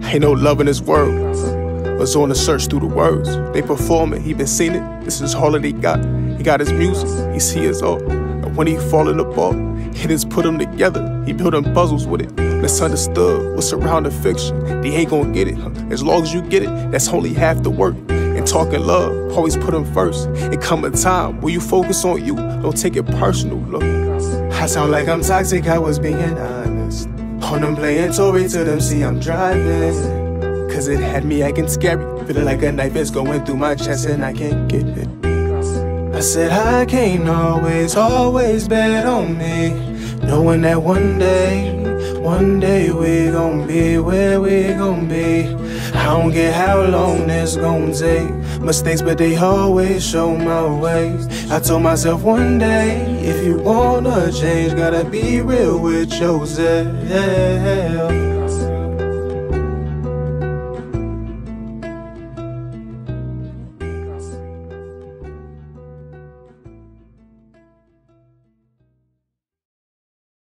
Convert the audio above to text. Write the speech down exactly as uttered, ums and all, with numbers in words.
Ain't no love in this world. Was on the search through the words. They perform it, he been seen it. This is all that he got. He got his music, he see his art. And when he fall apart, he just put them together. He building puzzles with it. Misunderstood, what's surrounding fiction. They ain't gonna get it. As long as you get it, that's only half the work. And talking love, always put them first. It come a time where you focus on you. Don't take it personal, look. I sound like I'm toxic, I was being honest. On them playing Tory to them, see I'm driving. Cause it had me acting scary, feeling like a knife is going through my chest and I can't get it. I said I can't always, always bet on me, knowing that one day, one day we gon' be where we gon' be. I don't care how long this gon' take. Mistakes, but they always show my ways. I told myself one day, if you wanna change, gotta be real with yourself.